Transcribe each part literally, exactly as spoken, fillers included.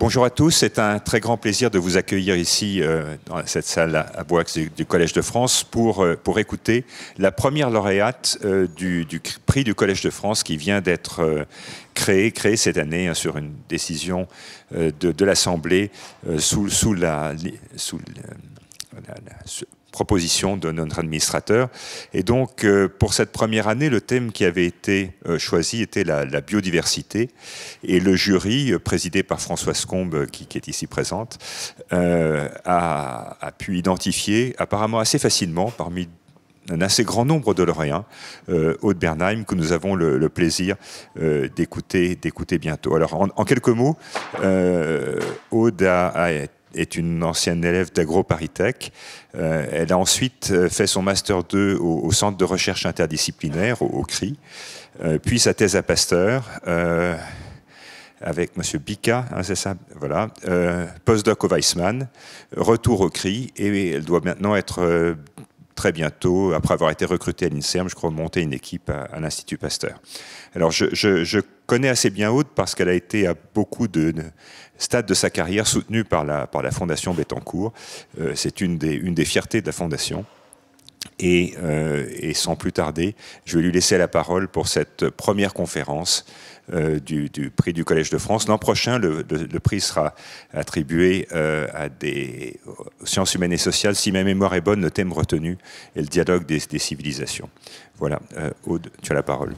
Bonjour à tous, c'est un très grand plaisir de vous accueillir ici euh, dans cette salle à Boix du, du Collège de France pour, euh, pour écouter la première lauréate euh, du, du prix du Collège de France qui vient d'être euh, créé, créé cette année hein, sur une décision euh, de, de l'Assemblée euh, sous, sous la... Sous la, la, la proposition de notre administrateur. Et donc, euh, pour cette première année, le thème qui avait été euh, choisi était la, la biodiversité. Et le jury, euh, présidé par Françoise Combe, qui, qui est ici présente, euh, a, a pu identifier apparemment assez facilement, parmi un assez grand nombre de lauréats, euh, Aude Bernheim, que nous avons le, le plaisir euh, d'écouter d'écouter bientôt. Alors, en, en quelques mots, euh, Aude a, a est une ancienne élève d'AgroParisTech. Euh, elle a ensuite fait son Master deux au, au Centre de recherche interdisciplinaire, au, au C R I, euh, puis sa thèse à Pasteur, euh, avec M. Bika, hein, c'est ça, voilà, euh, postdoc au Weizmann, retour au C R I, et elle doit maintenant être euh, très bientôt, après avoir été recrutée à l'INSERM, je crois, monter une équipe à, à l'Institut Pasteur. Alors, je, je, je connais assez bien Aude parce qu'elle a été à beaucoup de, de stades de sa carrière soutenue par la, par la Fondation Bettencourt. Euh, c'est une des, une des fiertés de la Fondation. Et, euh, et sans plus tarder, je vais lui laisser la parole pour cette première conférence euh, du, du prix du Collège de France. L'an prochain, le, le, le prix sera attribué euh, à des aux sciences humaines et sociales. Si ma mémoire est bonne, le thème retenu est le dialogue des, des civilisations. Voilà, euh, Aude, tu as la parole.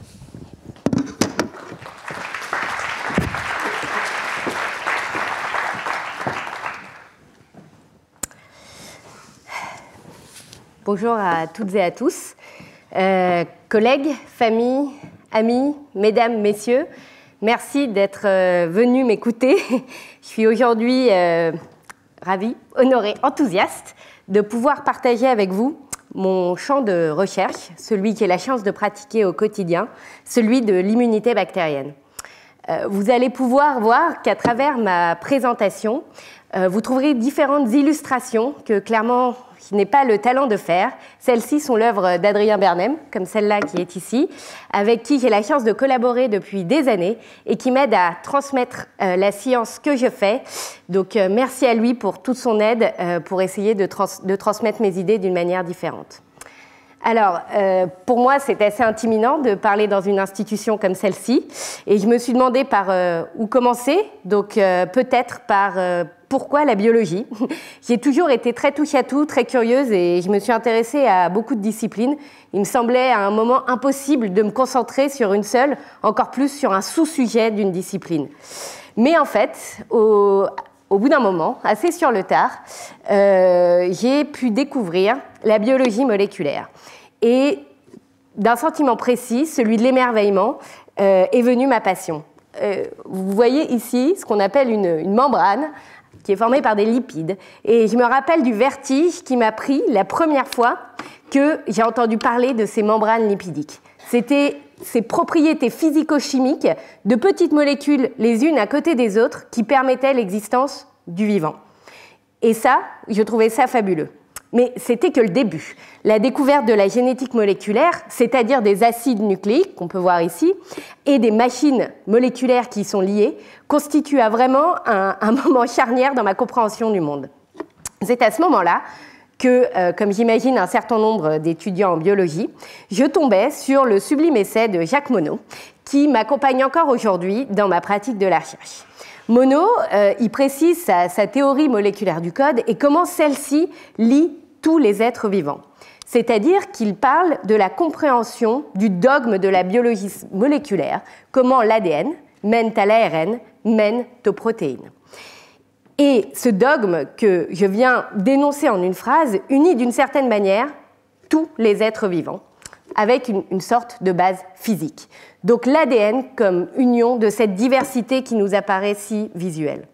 Bonjour à toutes et à tous, euh, collègues, familles, amis, mesdames, messieurs, merci d'être euh, venus m'écouter. Je suis aujourd'hui euh, ravie, honorée, enthousiaste de pouvoir partager avec vous mon champ de recherche, celui qui est la chance de pratiquer au quotidien, celui de l'immunité bactérienne. Euh, vous allez pouvoir voir qu'à travers ma présentation, euh, vous trouverez différentes illustrations que clairement je n'ai pas le talent de faire. Celles-ci sont l'œuvre d'Adrien Bernheim, comme celle-là qui est ici, avec qui j'ai la chance de collaborer depuis des années et qui m'aide à transmettre euh, la science que je fais. Donc euh, merci à lui pour toute son aide euh, pour essayer de, trans de transmettre mes idées d'une manière différente. Alors, euh, pour moi, c'est assez intimidant de parler dans une institution comme celle-ci. Et je me suis demandé par euh, où commencer. Donc, euh, peut-être par euh, pourquoi la biologie. J'ai toujours été très touche-à-tout, très curieuse et je me suis intéressée à beaucoup de disciplines. Il me semblait à un moment impossible de me concentrer sur une seule, encore plus sur un sous-sujet d'une discipline. Mais en fait, au... Au bout d'un moment, assez sur le tard, euh, j'ai pu découvrir la biologie moléculaire. Et d'un sentiment précis, celui de l'émerveillement, euh, est venue ma passion. Euh, vous voyez ici ce qu'on appelle une, une membrane qui est formée par des lipides. Et je me rappelle du vertige qui m'a pris la première fois que j'ai entendu parler de ces membranes lipidiques. C'était ces propriétés physico-chimiques de petites molécules les unes à côté des autres qui permettaient l'existence du vivant. Et ça, je trouvais ça fabuleux. Mais c'était que le début. La découverte de la génétique moléculaire, c'est-à-dire des acides nucléiques qu'on peut voir ici, et des machines moléculaires qui y sont liées, constitua vraiment un, un moment charnière dans ma compréhension du monde. C'est à ce moment-là que, euh, comme j'imagine un certain nombre d'étudiants en biologie, je tombais sur le sublime essai de Jacques Monod, qui m'accompagne encore aujourd'hui dans ma pratique de la recherche. Monod, euh, il précise sa, sa théorie moléculaire du code et comment celle-ci lie tous les êtres vivants. C'est-à-dire qu'il parle de la compréhension du dogme de la biologie moléculaire, comment l'A D N mène à l'A R N, mène aux protéines. Et ce dogme que je viens d'énoncer en une phrase unit d'une certaine manière tous les êtres vivants, avec une, une sorte de base physique. Donc l'A D N comme union de cette diversité qui nous apparaît si visuelle.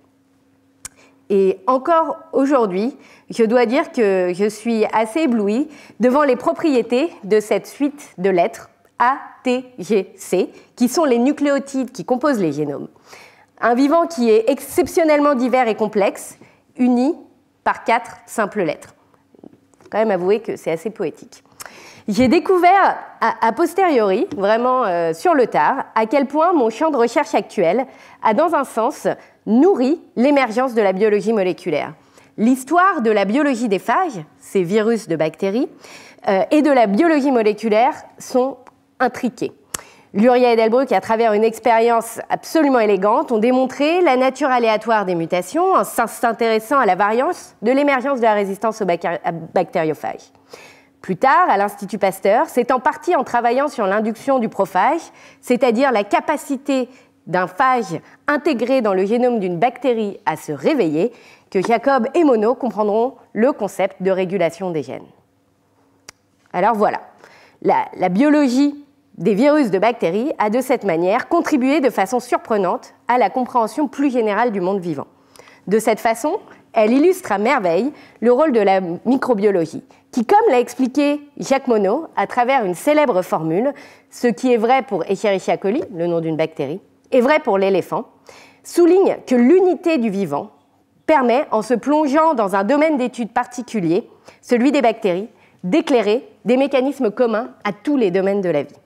Et encore aujourd'hui, je dois dire que je suis assez éblouie devant les propriétés de cette suite de lettres A, T, G, C, qui sont les nucléotides qui composent les génomes. Un vivant qui est exceptionnellement divers et complexe, uni par quatre simples lettres. Il faut quand même avouer que c'est assez poétique. J'ai découvert a, a posteriori, vraiment euh, sur le tard, à quel point mon champ de recherche actuel a dans un sens nourrit l'émergence de la biologie moléculaire. L'histoire de la biologie des phages, ces virus de bactéries, euh, et de la biologie moléculaire sont intriquées. Luria et Delbrück, à travers une expérience absolument élégante, ont démontré la nature aléatoire des mutations en s'intéressant à la variance de l'émergence de la résistance aux bactériophages. Plus tard, à l'Institut Pasteur, c'est en partie en travaillant sur l'induction du prophage, c'est-à-dire la capacité d'un phage intégré dans le génome d'une bactérie à se réveiller, que Jacob et Monod comprendront le concept de régulation des gènes. Alors voilà, la, la biologie des virus de bactéries a de cette manière contribué de façon surprenante à la compréhension plus générale du monde vivant. De cette façon, elle illustre à merveille le rôle de la microbiologie, qui, comme l'a expliqué Jacques Monod à travers une célèbre formule, ce qui est vrai pour Escherichia coli, le nom d'une bactérie, est vrai pour l'éléphant, souligne que l'unité du vivant permet, en se plongeant dans un domaine d'étude particulier, celui des bactéries, d'éclairer des mécanismes communs à tous les domaines de la vie.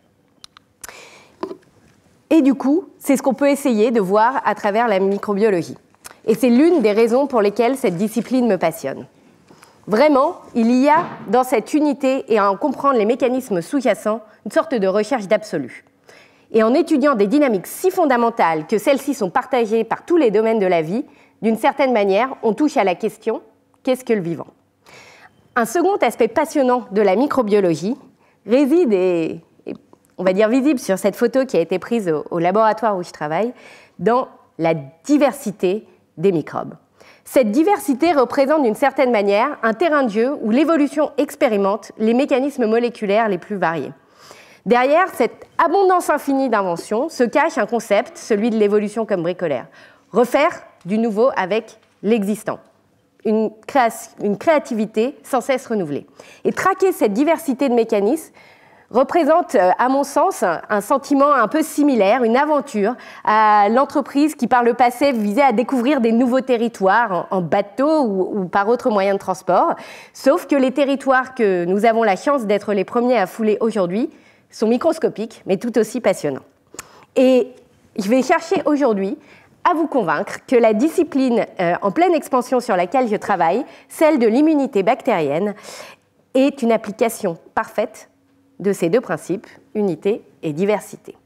Et du coup, c'est ce qu'on peut essayer de voir à travers la microbiologie. Et c'est l'une des raisons pour lesquelles cette discipline me passionne. Vraiment, il y a dans cette unité et à en comprendre les mécanismes sous-jacents une sorte de recherche d'absolu. Et en étudiant des dynamiques si fondamentales que celles-ci sont partagées par tous les domaines de la vie, d'une certaine manière, on touche à la question « qu'est-ce que le vivant ?» Un second aspect passionnant de la microbiologie réside, et, et on va dire visible sur cette photo qui a été prise au, au laboratoire où je travaille, dans la diversité des microbes. Cette diversité représente d'une certaine manière un terrain de jeu où l'évolution expérimente les mécanismes moléculaires les plus variés. Derrière cette abondance infinie d'inventions se cache un concept, celui de l'évolution comme bricolaire. Refaire du nouveau avec l'existant. Une, créa- une créativité sans cesse renouvelée. Et traquer cette diversité de mécanismes représente, à mon sens, un sentiment un peu similaire, une aventure à l'entreprise qui, par le passé, visait à découvrir des nouveaux territoires en bateau ou, ou par autre moyen de transport. Sauf que les territoires que nous avons la chance d'être les premiers à fouler aujourd'hui sont microscopiques, mais tout aussi passionnants. Et je vais chercher aujourd'hui à vous convaincre que la discipline euh, en pleine expansion sur laquelle je travaille, celle de l'immunité bactérienne, est une application parfaite de ces deux principes, unité et diversité.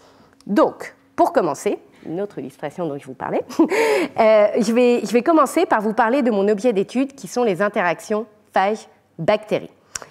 Donc, pour commencer, une autre illustration dont je vous parlais, euh, je, vais, je vais commencer par vous parler de mon objet d'étude qui sont les interactions phage-bactéries.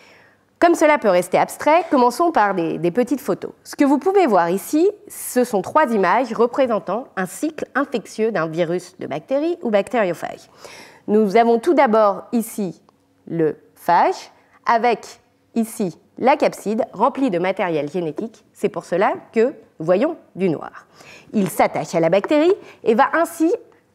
Comme cela peut rester abstrait, commençons par des, des petites photos. Ce que vous pouvez voir ici, ce sont trois images représentant un cycle infectieux d'un virus de bactéries ou bactériophage. Nous avons tout d'abord ici le phage, avec ici la capside remplie de matériel génétique. C'est pour cela que nous voyons du noir. Il s'attache à la bactérie et va ainsi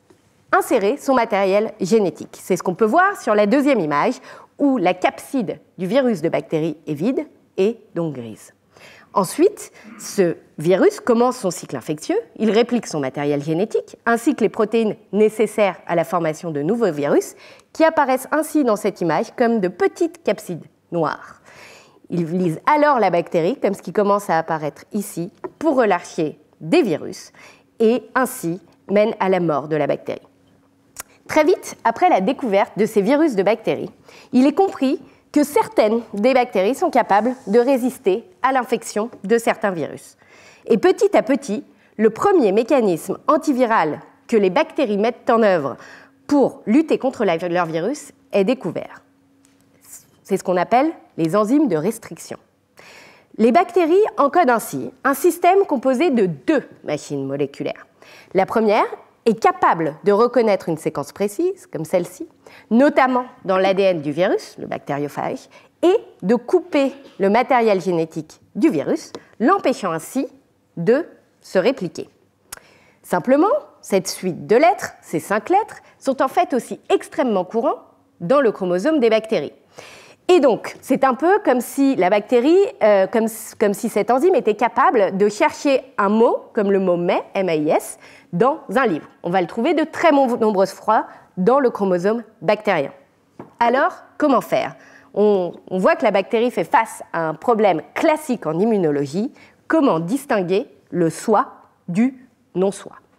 insérer son matériel génétique. C'est ce qu'on peut voir sur la deuxième image, où la capside du virus de bactérie est vide et donc grise. Ensuite, ce virus commence son cycle infectieux, il réplique son matériel génétique, ainsi que les protéines nécessaires à la formation de nouveaux virus, qui apparaissent ainsi dans cette image comme de petites capsides noires. Il lise alors la bactérie, comme ce qui commence à apparaître ici, pour relâcher des virus, et ainsi mène à la mort de la bactérie. Très vite, après la découverte de ces virus de bactéries, il est compris que certaines des bactéries sont capables de résister à l'infection de certains virus. Et petit à petit, le premier mécanisme antiviral que les bactéries mettent en œuvre pour lutter contre leur virus est découvert. C'est ce qu'on appelle les enzymes de restriction. Les bactéries encodent ainsi un système composé de deux machines moléculaires. La première est capable de reconnaître une séquence précise, comme celle-ci, notamment dans l'A D N du virus, le bactériophage, et de couper le matériel génétique du virus, l'empêchant ainsi de se répliquer. Simplement, cette suite de lettres, ces cinq lettres, sont en fait aussi extrêmement courants dans le chromosome des bactéries. Et donc, c'est un peu comme si la bactérie, euh, comme, comme si cette enzyme était capable de chercher un mot, comme le mot mais, M A I S, dans un livre. On va le trouver de très nombreuses fois dans le chromosome bactérien. Alors, comment faire ? on, on voit que la bactérie fait face à un problème classique en immunologie. Comment distinguer le soi du non-soi ?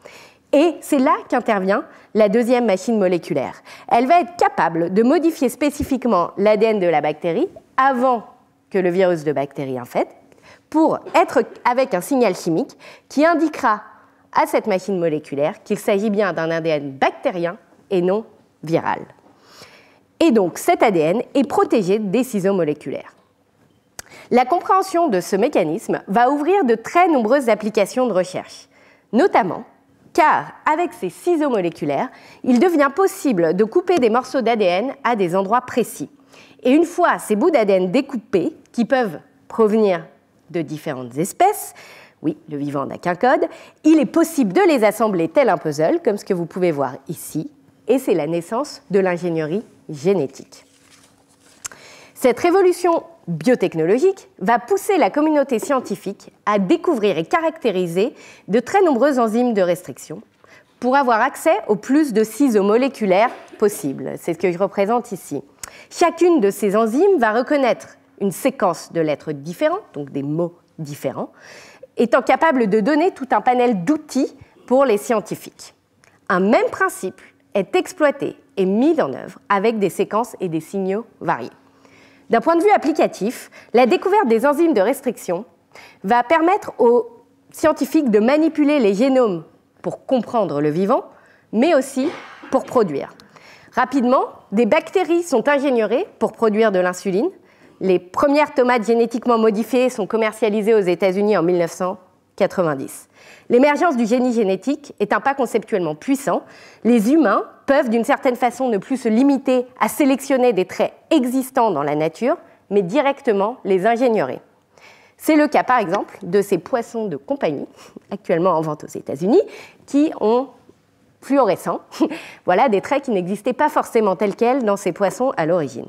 Et c'est là qu'intervient la deuxième machine moléculaire. Elle va être capable de modifier spécifiquement l'A D N de la bactérie avant que le virus de bactérie infecte, pour être avec un signal chimique qui indiquera à cette machine moléculaire qu'il s'agit bien d'un A D N bactérien et non viral. Et donc cet A D N est protégé des ciseaux moléculaires. La compréhension de ce mécanisme va ouvrir de très nombreuses applications de recherche, notamment car avec ces ciseaux moléculaires, il devient possible de couper des morceaux d'A D N à des endroits précis. Et une fois ces bouts d'A D N découpés, qui peuvent provenir de différentes espèces, oui, le vivant n'a qu'un code, il est possible de les assembler tel un puzzle, comme ce que vous pouvez voir ici, et c'est la naissance de l'ingénierie génétique. Cette révolution biotechnologique va pousser la communauté scientifique à découvrir et caractériser de très nombreuses enzymes de restriction pour avoir accès au plus de ciseaux moléculaires possibles. C'est ce que je représente ici. Chacune de ces enzymes va reconnaître une séquence de lettres différentes, donc des mots différents, étant capable de donner tout un panel d'outils pour les scientifiques. Un même principe est exploité et mis en œuvre avec des séquences et des signaux variés. D'un point de vue applicatif, la découverte des enzymes de restriction va permettre aux scientifiques de manipuler les génomes pour comprendre le vivant, mais aussi pour produire. Rapidement, des bactéries sont ingénieurisées pour produire de l'insuline. Les premières tomates génétiquement modifiées sont commercialisées aux États-Unis en mille neuf cent quatre-vingt-dix. L'émergence du génie génétique est un pas conceptuellement puissant. Les humains peuvent d'une certaine façon ne plus se limiter à sélectionner des traits existants dans la nature, mais directement les ingénieurer. C'est le cas par exemple de ces poissons de compagnie, actuellement en vente aux États-Unis, qui ont fluorescents, voilà des traits qui n'existaient pas forcément tels quels dans ces poissons à l'origine.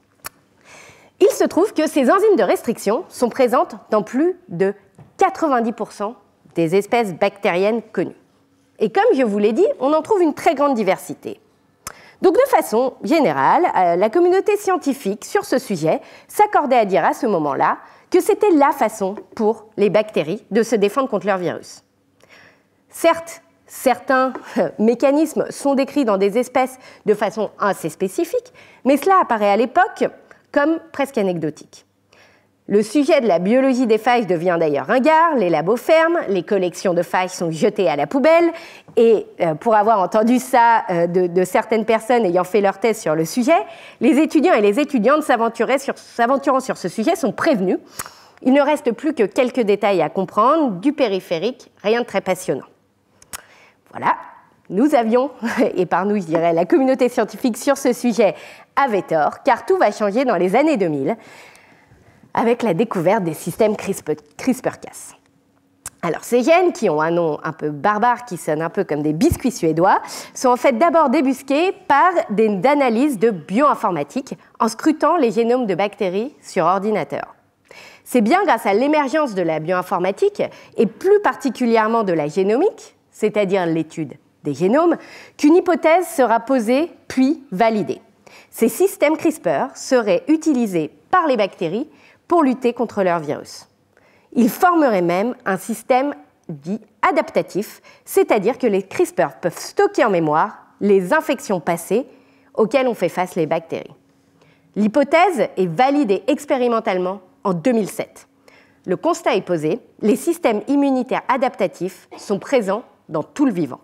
Il se trouve que ces enzymes de restriction sont présentes dans plus de quatre-vingt-dix pour cent des espèces bactériennes connues. Et comme je vous l'ai dit, on en trouve une très grande diversité. Donc de façon générale, la communauté scientifique sur ce sujet s'accordait à dire à ce moment-là que c'était la façon pour les bactéries de se défendre contre leur virus. Certes, certains mécanismes sont décrits dans des espèces de façon assez spécifique, mais cela apparaît à l'époque comme presque anecdotique. Le sujet de la biologie des failles devient d'ailleurs ringard, les labos ferment, les collections de failles sont jetées à la poubelle, et euh, pour avoir entendu ça euh, de, de certaines personnes ayant fait leur thèse sur le sujet, les étudiants et les étudiantes s'aventurant sur, s'aventurant sur ce sujet sont prévenus. Il ne reste plus que quelques détails à comprendre, du périphérique, rien de très passionnant. Voilà, nous avions, et par nous je dirais la communauté scientifique sur ce sujet avait tort, car tout va changer dans les années deux mille, avec la découverte des systèmes CRISPR-Cas. Alors, ces gènes, qui ont un nom un peu barbare, qui sonne un peu comme des biscuits suédois, sont en fait d'abord débusqués par des analyses de bioinformatique en scrutant les génomes de bactéries sur ordinateur. C'est bien grâce à l'émergence de la bioinformatique, et plus particulièrement de la génomique, c'est-à-dire l'étude des génomes, qu'une hypothèse sera posée puis validée. Ces systèmes CRISPR seraient utilisés par les bactéries pour lutter contre leur virus. Ils formeraient même un système dit adaptatif, c'est-à-dire que les CRISPR peuvent stocker en mémoire les infections passées auxquelles ont fait face les bactéries. L'hypothèse est validée expérimentalement en deux mille sept. Le constat est posé, les systèmes immunitaires adaptatifs sont présents dans tout le vivant.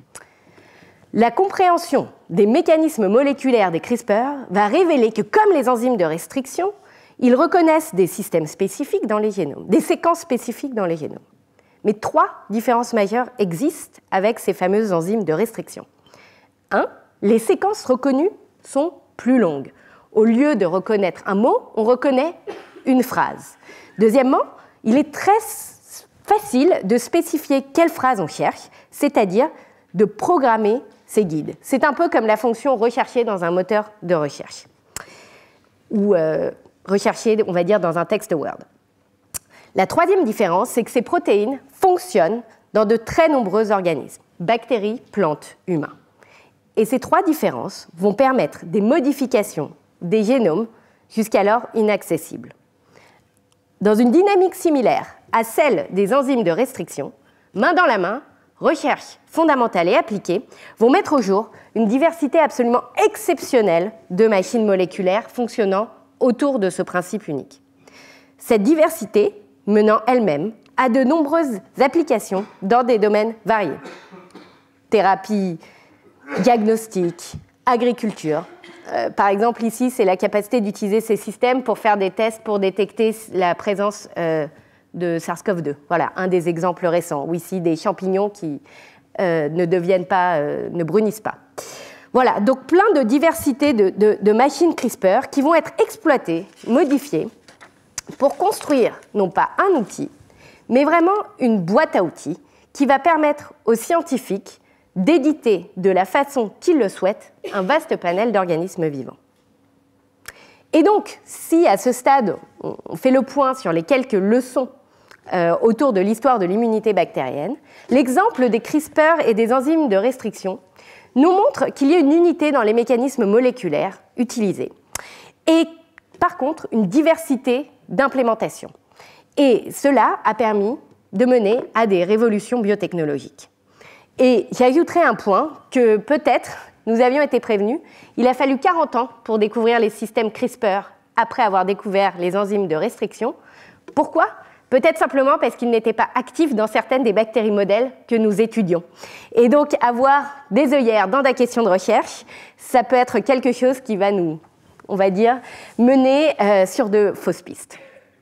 La compréhension des mécanismes moléculaires des CRISPR va révéler que, comme les enzymes de restriction, ils reconnaissent des systèmes spécifiques dans les génomes, des séquences spécifiques dans les génomes. Mais trois différences majeures existent avec ces fameuses enzymes de restriction. Un, les séquences reconnues sont plus longues. Au lieu de reconnaître un mot, on reconnaît une phrase. Deuxièmement, il est très facile de spécifier quelle phrase on cherche, c'est-à-dire de programmer ces guides. C'est un peu comme la fonction rechercher dans un moteur de recherche, ou euh, rechercher, on va dire, dans un texte Word. La troisième différence, c'est que ces protéines fonctionnent dans de très nombreux organismes, bactéries, plantes, humains. Et ces trois différences vont permettre des modifications des génomes jusqu'alors inaccessibles. Dans une dynamique similaire à celle des enzymes de restriction, main dans la main, recherche fondamentale et appliquée vont mettre au jour une diversité absolument exceptionnelle de machines moléculaires fonctionnant autour de ce principe unique. Cette diversité menant elle-même à de nombreuses applications dans des domaines variés. Thérapie, diagnostic, agriculture. Euh, par exemple, ici, c'est la capacité d'utiliser ces systèmes pour faire des tests pour détecter la présence euh, de SARS-CoV deux. Voilà, un des exemples récents, ou ici des champignons qui euh, ne deviennent pas, euh, ne brunissent pas. Voilà, donc plein de diversité de, de, de machines CRISPR qui vont être exploitées, modifiées, pour construire non pas un outil, mais vraiment une boîte à outils qui va permettre aux scientifiques d'éditer de la façon qu'ils le souhaitent un vaste panel d'organismes vivants. Et donc, si à ce stade, on fait le point sur les quelques leçons euh, autour de l'histoire de l'immunité bactérienne, l'exemple des CRISPR et des enzymes de restriction nous montre qu'il y a une unité dans les mécanismes moléculaires utilisés et par contre une diversité d'implémentation. Et cela a permis de mener à des révolutions biotechnologiques. Et j'ajouterai un point que peut-être nous avions été prévenus. Il a fallu quarante ans pour découvrir les systèmes CRISPR après avoir découvert les enzymes de restriction. Pourquoi ? Peut-être simplement parce qu'ils n'étaient pas actifs dans certaines des bactéries modèles que nous étudions. Et donc avoir des œillères dans la question de recherche, ça peut être quelque chose qui va nous, on va dire, mener euh, sur de fausses pistes.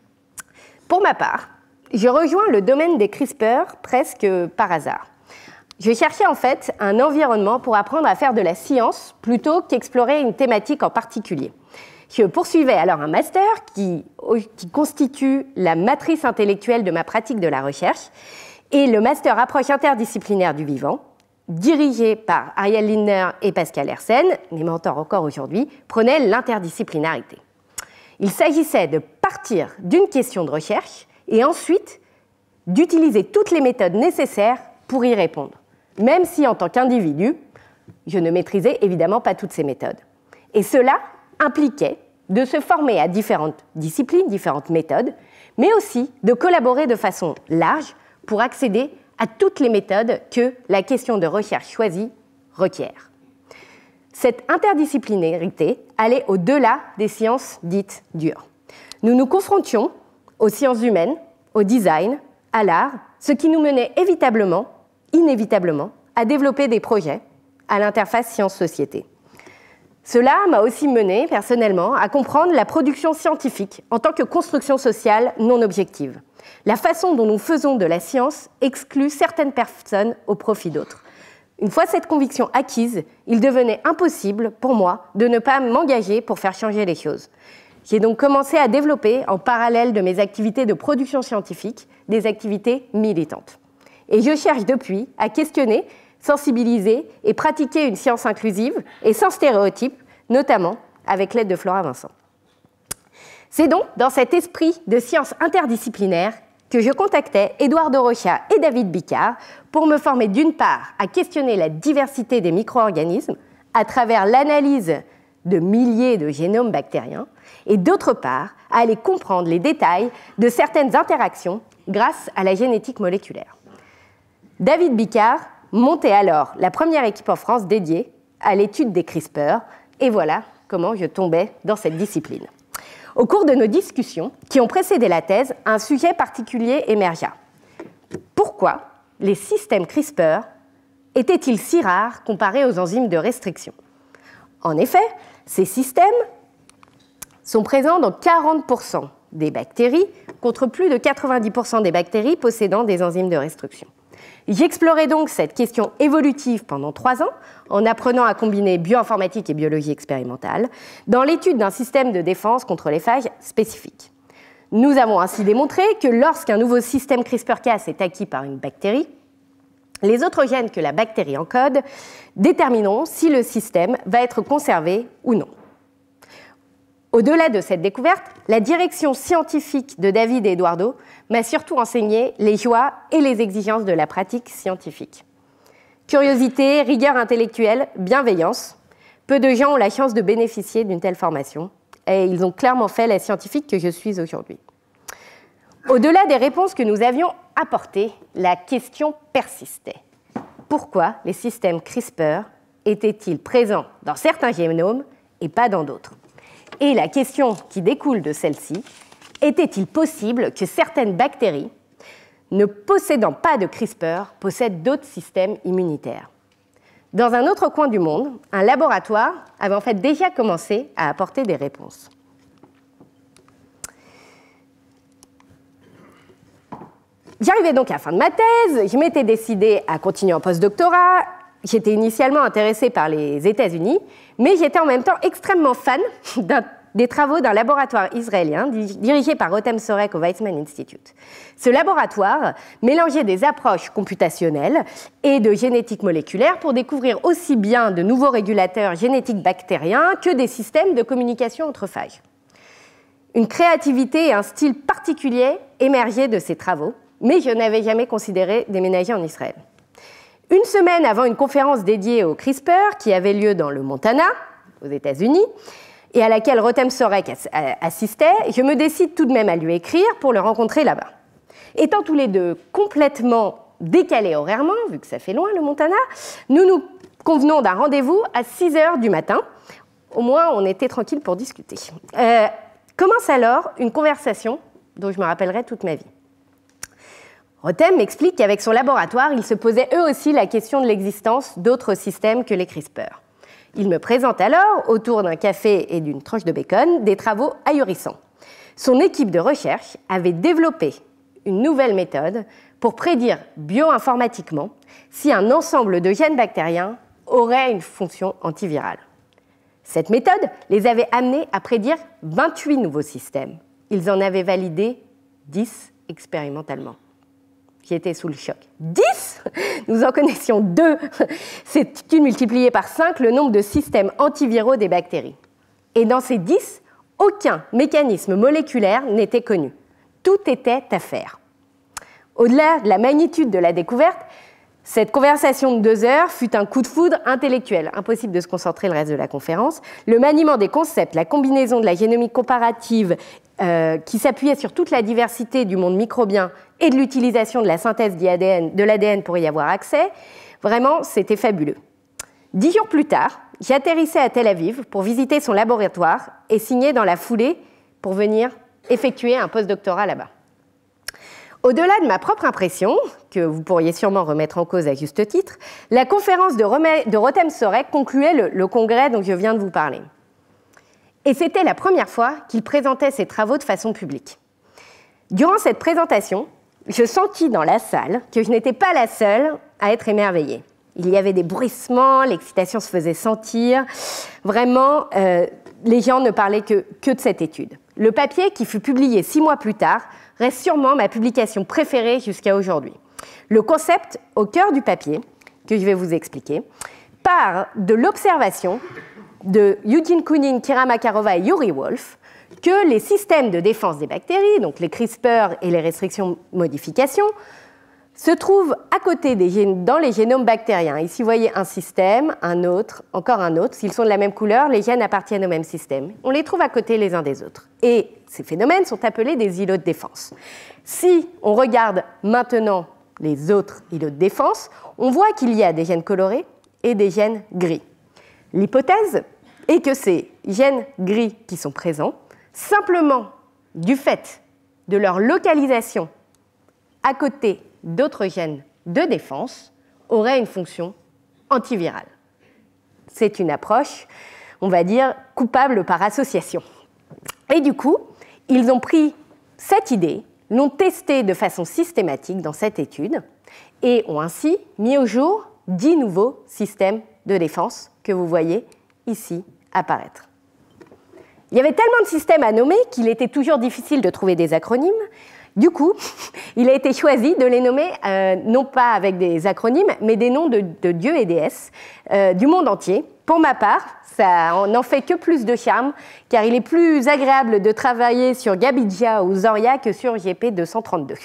Pour ma part, je rejoins le domaine des CRISPR presque par hasard. Je cherchais en fait un environnement pour apprendre à faire de la science plutôt qu'explorer une thématique en particulier. Je poursuivais alors un master qui, qui constitue la matrice intellectuelle de ma pratique de la recherche et le master approche interdisciplinaire du vivant, dirigé par Ariel Lindner et Pascal Hersen, mes mentors encore aujourd'hui, prenait l'interdisciplinarité. Il s'agissait de partir d'une question de recherche et ensuite d'utiliser toutes les méthodes nécessaires pour y répondre, même si en tant qu'individu, je ne maîtrisais évidemment pas toutes ces méthodes. Et cela impliquait de se former à différentes disciplines, différentes méthodes, mais aussi de collaborer de façon large pour accéder à toutes les méthodes que la question de recherche choisie requiert. Cette interdisciplinarité allait au-delà des sciences dites dures. Nous nous confrontions aux sciences humaines, au design, à l'art, ce qui nous menait évitablement, inévitablement, à développer des projets à l'interface science-société. Cela m'a aussi mené, personnellement, à comprendre la production scientifique en tant que construction sociale non objective. La façon dont nous faisons de la science exclut certaines personnes au profit d'autres. Une fois cette conviction acquise, il devenait impossible pour moi de ne pas m'engager pour faire changer les choses. J'ai donc commencé à développer, en parallèle de mes activités de production scientifique, des activités militantes. Et je cherche depuis à questionner, sensibiliser et pratiquer une science inclusive et sans stéréotypes, notamment avec l'aide de Flora Vincent. C'est donc dans cet esprit de science interdisciplinaire que je contactais Eduardo Rocha et David Bicard pour me former d'une part à questionner la diversité des micro-organismes à travers l'analyse de milliers de génomes bactériens et d'autre part à aller comprendre les détails de certaines interactions grâce à la génétique moléculaire. David Bicard montait alors la première équipe en France dédiée à l'étude des CRISPR, et voilà comment je tombais dans cette discipline. Au cours de nos discussions qui ont précédé la thèse, un sujet particulier émergea. Pourquoi les systèmes CRISPR étaient-ils si rares comparés aux enzymes de restriction ? En effet, ces systèmes sont présents dans quarante pour cent des bactéries, contre plus de quatre-vingt-dix pour cent des bactéries possédant des enzymes de restriction. J'explorais donc cette question évolutive pendant trois ans, en apprenant à combiner bioinformatique et biologie expérimentale, dans l'étude d'un système de défense contre les phages spécifiques. Nous avons ainsi démontré que lorsqu'un nouveau système CRISPR-Cas est acquis par une bactérie, les autres gènes que la bactérie encode détermineront si le système va être conservé ou non. Au-delà de cette découverte, la direction scientifique de David et Eduardo m'a surtout enseigné les joies et les exigences de la pratique scientifique. Curiosité, rigueur intellectuelle, bienveillance. Peu de gens ont la chance de bénéficier d'une telle formation et ils ont clairement fait la scientifique que je suis aujourd'hui. Au-delà des réponses que nous avions apportées, la question persistait. pourquoi les systèmes CRISPR étaient-ils présents dans certains génomes et pas dans d'autres? Et la question qui découle de celle-ci, était-il possible que certaines bactéries, ne possédant pas de CRISPR, possèdent d'autres systèmes immunitaires? Dans un autre coin du monde, un laboratoire avait en fait déjà commencé à apporter des réponses. J'arrivais donc à la fin de ma thèse, je m'étais décidée à continuer en postdoctorat. J'étais initialement intéressée par les États-Unis, mais j'étais en même temps extrêmement fan des travaux d'un laboratoire israélien dirigé par Rotem Sorek au Weizmann Institute. Ce laboratoire mélangeait des approches computationnelles et de génétique moléculaire pour découvrir aussi bien de nouveaux régulateurs génétiques bactériens que des systèmes de communication entre phages. Une créativité et un style particulier émergeaient de ces travaux, mais je n'avais jamais considéré déménager en Israël. Une semaine avant une conférence dédiée au CRISPR qui avait lieu dans le Montana, aux États-Unis, et à laquelle Rotem Sorek assistait, je me décide tout de même à lui écrire pour le rencontrer là-bas. Étant tous les deux complètement décalés horairement, vu que ça fait loin le Montana, nous nous convenons d'un rendez-vous à six heures du matin. Au moins, on était tranquille pour discuter. Euh, commence alors une conversation dont je me rappellerai toute ma vie. Rotem m'explique qu'avec son laboratoire, il se posait eux aussi la question de l'existence d'autres systèmes que les CRISPR. Il me présente alors, autour d'un café et d'une tranche de bacon, des travaux ahurissants. Son équipe de recherche avait développé une nouvelle méthode pour prédire bioinformatiquement si un ensemble de gènes bactériens aurait une fonction antivirale. Cette méthode les avait amenés à prédire vingt-huit nouveaux systèmes. Ils en avaient validé dix expérimentalement. J'étais sous le choc. dix ? Nous en connaissions deux. C'est une multipliée par cinq le nombre de systèmes antiviraux des bactéries. Et dans ces dix, aucun mécanisme moléculaire n'était connu. Tout était à faire. Au-delà de la magnitude de la découverte, cette conversation de deux heures fut un coup de foudre intellectuel. Impossible de se concentrer le reste de la conférence. Le maniement des concepts, la combinaison de la génomique comparative euh, qui s'appuyait sur toute la diversité du monde microbien et de l'utilisation de la synthèse de l'A D N pour y avoir accès, vraiment, c'était fabuleux. Dix jours plus tard, j'atterrissais à Tel Aviv pour visiter son laboratoire et signer dans la foulée pour venir effectuer un postdoctorat là-bas. Au-delà de ma propre impression, que vous pourriez sûrement remettre en cause à juste titre, la conférence de, Remé, de Rotem Sorek concluait le, le congrès dont je viens de vous parler. Et c'était la première fois qu'il présentait ses travaux de façon publique. Durant cette présentation, je sentis dans la salle que je n'étais pas la seule à être émerveillée. Il y avait des bruissements, l'excitation se faisait sentir. Vraiment, euh, les gens ne parlaient que, que de cette étude. Le papier, qui fut publié six mois plus tard, reste sûrement ma publication préférée jusqu'à aujourd'hui. Le concept au cœur du papier, que je vais vous expliquer, part de l'observation de Eugene Koonin, Kira Makarova et Yuri Wolf que les systèmes de défense des bactéries, donc les CRISPR et les restrictions modifications, se trouvent à côté des gènes, dans les génomes bactériens. Ici, vous voyez un système, un autre, encore un autre. S'ils sont de la même couleur, les gènes appartiennent au même système. On les trouve à côté les uns des autres. Et ces phénomènes sont appelés des îlots de défense. Si on regarde maintenant les autres îlots de défense, on voit qu'il y a des gènes colorés et des gènes gris. L'hypothèse est que ces gènes gris qui sont présents, simplement du fait de leur localisation à côté d'autres gènes de défense, auraient une fonction antivirale. C'est une approche, on va dire, coupable par association. Et du coup, ils ont pris cette idée, l'ont testée de façon systématique dans cette étude et ont ainsi mis au jour dix nouveaux systèmes de défense que vous voyez ici apparaître. Il y avait tellement de systèmes à nommer qu'il était toujours difficile de trouver des acronymes. Du coup, il a été choisi de les nommer euh, non pas avec des acronymes, mais des noms de, de dieux et déesses euh, du monde entier. Pour ma part, ça n'en fait que plus de charme, car il est plus agréable de travailler sur Gabidja ou Zoria que sur G P deux cent trente-deux.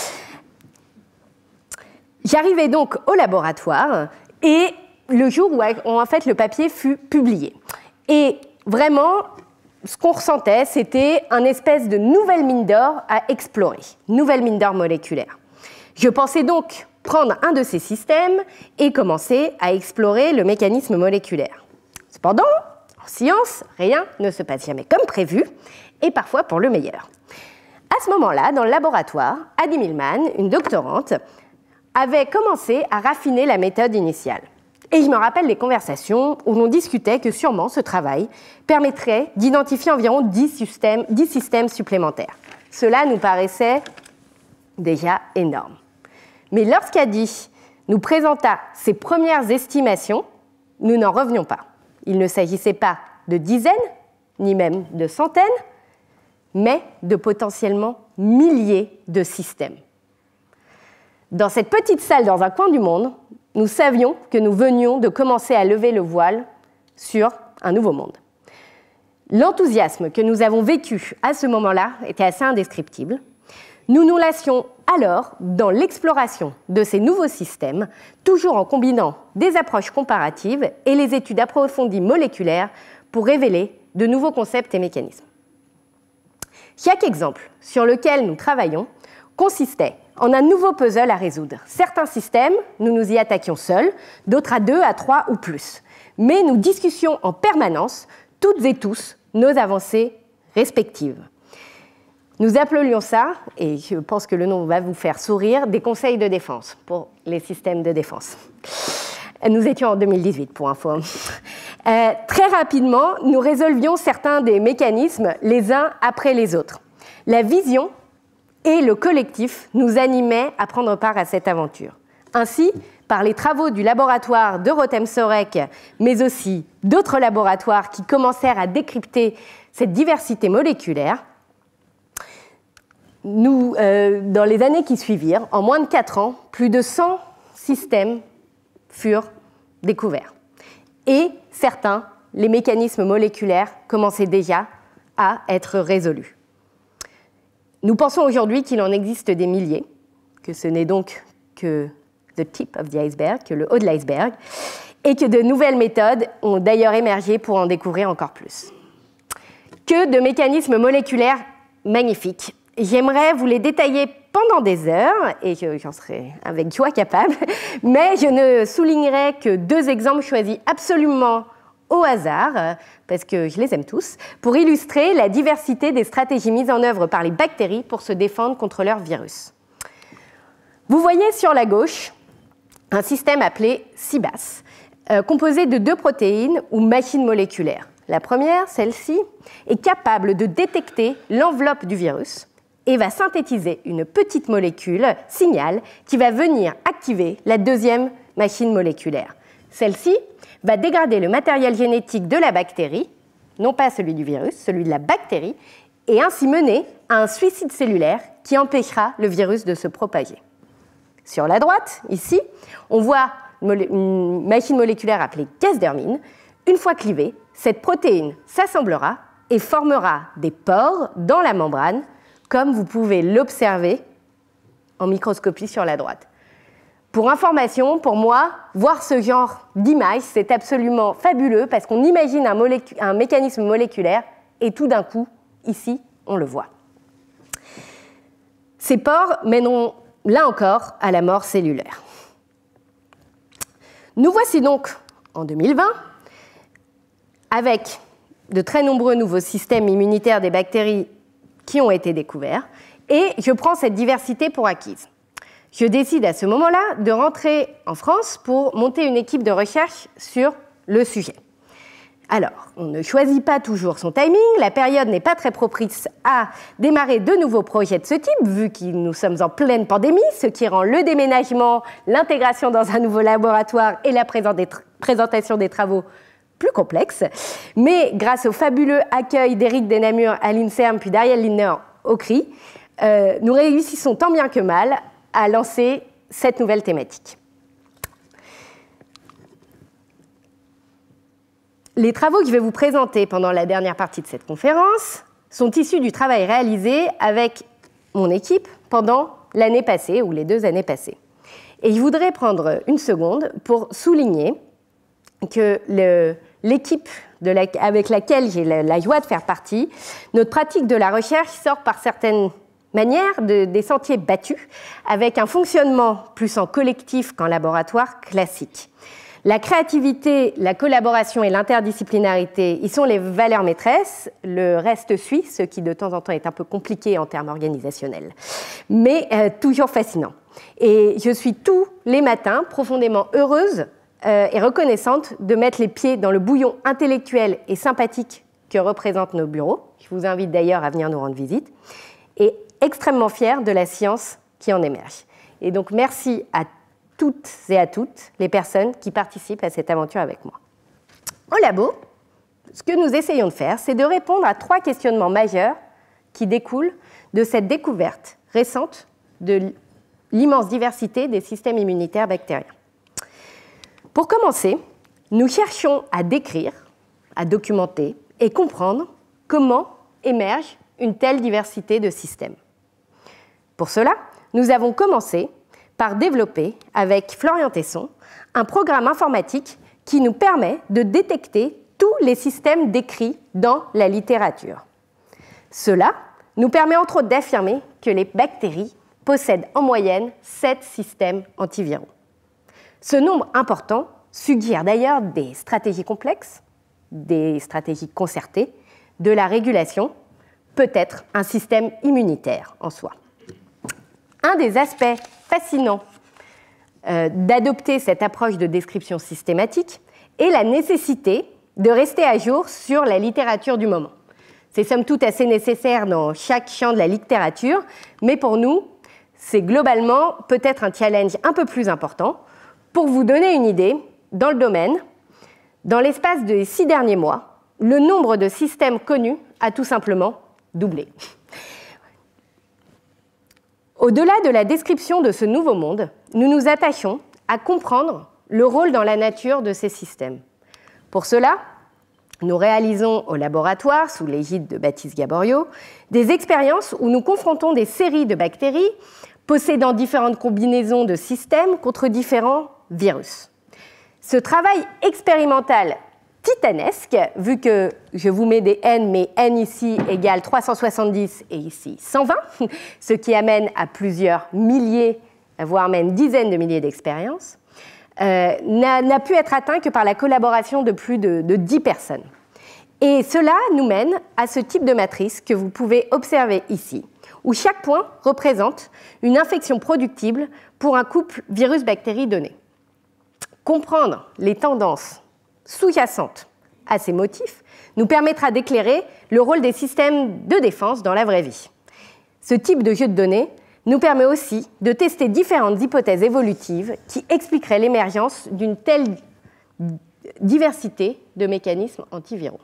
J'arrivais donc au laboratoire et le jour où en fait, le papier fut publié. Et vraiment, ce qu'on ressentait, c'était une espèce de nouvelle mine d'or à explorer, nouvelle mine d'or moléculaire. Je pensais donc prendre un de ces systèmes et commencer à explorer le mécanisme moléculaire. Cependant, en science, rien ne se passe jamais comme prévu, et parfois pour le meilleur. À ce moment-là, dans le laboratoire, Adi Millman, une doctorante, avait commencé à raffiner la méthode initiale. Et je me rappelle les conversations où l'on discutait que sûrement ce travail permettrait d'identifier environ dix systèmes, dix systèmes supplémentaires. Cela nous paraissait déjà énorme. Mais lorsqu'Adi nous présenta ses premières estimations, nous n'en revenions pas. Il ne s'agissait pas de dizaines, ni même de centaines, mais de potentiellement milliers de systèmes. Dans cette petite salle dans un coin du monde, nous savions que nous venions de commencer à lever le voile sur un nouveau monde. L'enthousiasme que nous avons vécu à ce moment-là était assez indescriptible. Nous nous lancions alors dans l'exploration de ces nouveaux systèmes, toujours en combinant des approches comparatives et les études approfondies moléculaires pour révéler de nouveaux concepts et mécanismes. Chaque exemple sur lequel nous travaillons consistait en un nouveau puzzle à résoudre. Certains systèmes, nous nous y attaquions seuls, d'autres à deux, à trois ou plus. Mais nous discussions en permanence, toutes et tous, nos avancées respectives. Nous appelions ça, et je pense que le nom va vous faire sourire, des conseils de défense pour les systèmes de défense. Nous étions en deux mille dix-huit, pour info. Euh, très rapidement, nous résolvions certains des mécanismes les uns après les autres. La vision et le collectif nous animaient à prendre part à cette aventure. Ainsi, par les travaux du laboratoire de Rotem-Sorek, mais aussi d'autres laboratoires qui commencèrent à décrypter cette diversité moléculaire, nous, euh, dans les années qui suivirent, en moins de quatre ans, plus de cent systèmes furent découverts. Et certains, les mécanismes moléculaires, commençaient déjà à être résolus. Nous pensons aujourd'hui qu'il en existe des milliers, que ce n'est donc que the tip of the iceberg, que le haut de l'iceberg, et que de nouvelles méthodes ont d'ailleurs émergé pour en découvrir encore plus. Que de mécanismes moléculaires magnifiques. J'aimerais vous les détailler pendant des heures, et j'en serai avec joie capable, mais je ne soulignerai que deux exemples choisis absolument au hasard, parce que je les aime tous, pour illustrer la diversité des stratégies mises en œuvre par les bactéries pour se défendre contre leurs virus. Vous voyez sur la gauche un système appelé SIBAS, euh, composé de deux protéines ou machines moléculaires. La première, celle-ci, est capable de détecter l'enveloppe du virus et va synthétiser une petite molécule, signal, qui va venir activer la deuxième machine moléculaire. Celle-ci va dégrader le matériel génétique de la bactérie, non pas celui du virus, celui de la bactérie, et ainsi mener à un suicide cellulaire qui empêchera le virus de se propager. Sur la droite, ici, on voit une machine moléculaire appelée Cas-Dermine. Une fois clivée, cette protéine s'assemblera et formera des pores dans la membrane, comme vous pouvez l'observer en microscopie sur la droite. Pour information, pour moi, voir ce genre d'image, c'est absolument fabuleux parce qu'on imagine un, molécu- un mécanisme moléculaire et tout d'un coup, ici, on le voit. Ces pores mèneront, là encore, à la mort cellulaire. Nous voici donc en deux mille vingt, avec de très nombreux nouveaux systèmes immunitaires des bactéries qui ont été découverts, et je prends cette diversité pour acquise. Je décide à ce moment-là de rentrer en France pour monter une équipe de recherche sur le sujet. Alors, on ne choisit pas toujours son timing, la période n'est pas très propice à démarrer de nouveaux projets de ce type, vu que nous sommes en pleine pandémie, ce qui rend le déménagement, l'intégration dans un nouveau laboratoire et la présentation des travaux plus complexe, mais grâce au fabuleux accueil d'Éric Denamur à l'INSERM puis d'Ariel Lindner au C R I, euh, nous réussissons tant bien que mal à lancer cette nouvelle thématique. Les travaux que je vais vous présenter pendant la dernière partie de cette conférence sont issus du travail réalisé avec mon équipe pendant l'année passée ou les deux années passées. Et je voudrais prendre une seconde pour souligner que le l'équipe de la, avec laquelle j'ai la, la joie de faire partie, notre pratique de la recherche sort par certaines manière de, des sentiers battus, avec un fonctionnement plus en collectif qu'en laboratoire classique. La créativité, la collaboration et l'interdisciplinarité, y sont les valeurs maîtresses. Le reste suit, ce qui de temps en temps est un peu compliqué en termes organisationnels, mais euh, toujours fascinant. Et je suis tous les matins profondément heureuse euh, et reconnaissante de mettre les pieds dans le bouillon intellectuel et sympathique que représentent nos bureaux. Je vous invite d'ailleurs à venir nous rendre visite. Et extrêmement fière de la science qui en émerge. Et donc merci à toutes et à toutes les personnes qui participent à cette aventure avec moi. Au labo, ce que nous essayons de faire, c'est de répondre à trois questionnements majeurs qui découlent de cette découverte récente de l'immense diversité des systèmes immunitaires bactériens. Pour commencer, nous cherchons à décrire, à documenter et comprendre comment émerge une telle diversité de systèmes. Pour cela, nous avons commencé par développer, avec Florian Tesson, un programme informatique qui nous permet de détecter tous les systèmes décrits dans la littérature. Cela nous permet entre autres d'affirmer que les bactéries possèdent en moyenne sept systèmes antiviraux. Ce nombre important suggère d'ailleurs des stratégies complexes, des stratégies concertées, de la régulation, peut-être un système immunitaire en soi. Un des aspects fascinants euh, d'adopter cette approche de description systématique est la nécessité de rester à jour sur la littérature du moment. C'est somme toute assez nécessaire dans chaque champ de la littérature, mais pour nous, c'est globalement peut-être un challenge un peu plus important. Pour vous donner une idée, dans le domaine, dans l'espace des six derniers mois, le nombre de systèmes connus a tout simplement doublé. Au-delà de la description de ce nouveau monde, nous nous attachons à comprendre le rôle dans la nature de ces systèmes. Pour cela, nous réalisons au laboratoire, sous l'égide de Baptiste Gaborio, des expériences où nous confrontons des séries de bactéries possédant différentes combinaisons de systèmes contre différents virus. Ce travail expérimental titanesque, vu que je vous mets des n, mais n ici égale trois cent soixante-dix et ici cent vingt, ce qui amène à plusieurs milliers, voire même dizaines de milliers d'expériences, euh, n'a pu être atteint que par la collaboration de plus de, de dix personnes. Et cela nous mène à ce type de matrice que vous pouvez observer ici, où chaque point représente une infection productible pour un couple virus-bactérie donné. Comprendre les tendances sous-jacentes à ces motifs nous permettra d'éclairer le rôle des systèmes de défense dans la vraie vie. Ce type de jeu de données nous permet aussi de tester différentes hypothèses évolutives qui expliqueraient l'émergence d'une telle diversité de mécanismes antiviraux.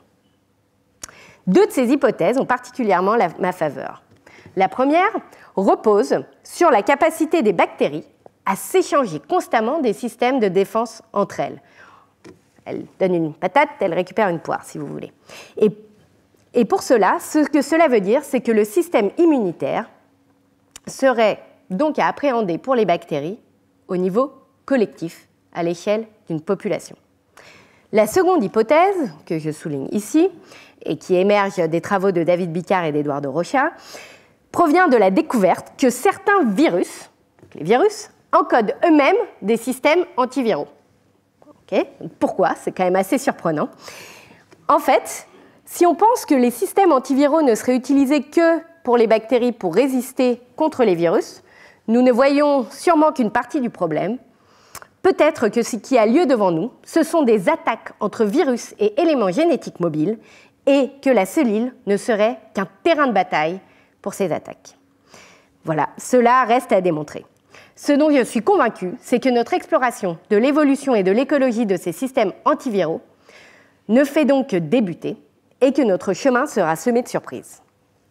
Deux de ces hypothèses ont particulièrement la, ma faveur. La première repose sur la capacité des bactéries à s'échanger constamment des systèmes de défense entre elles. Elle donne une patate, elle récupère une poire, si vous voulez. Et, et pour cela, ce que cela veut dire, c'est que le système immunitaire serait donc à appréhender pour les bactéries au niveau collectif, à l'échelle d'une population. La seconde hypothèse, que je souligne ici, et qui émerge des travaux de David Bicard et d'Eduardo Rocha, provient de la découverte que certains virus, les virus, encodent eux-mêmes des systèmes antiviraux. Okay. Pourquoi? C'est quand même assez surprenant. En fait, si on pense que les systèmes antiviraux ne seraient utilisés que pour les bactéries pour résister contre les virus, nous ne voyons sûrement qu'une partie du problème. Peut-être que ce qui a lieu devant nous, ce sont des attaques entre virus et éléments génétiques mobiles et que la cellule ne serait qu'un terrain de bataille pour ces attaques. Voilà, cela reste à démontrer. Ce dont je suis convaincue, c'est que notre exploration de l'évolution et de l'écologie de ces systèmes antiviraux ne fait donc que débuter et que notre chemin sera semé de surprises.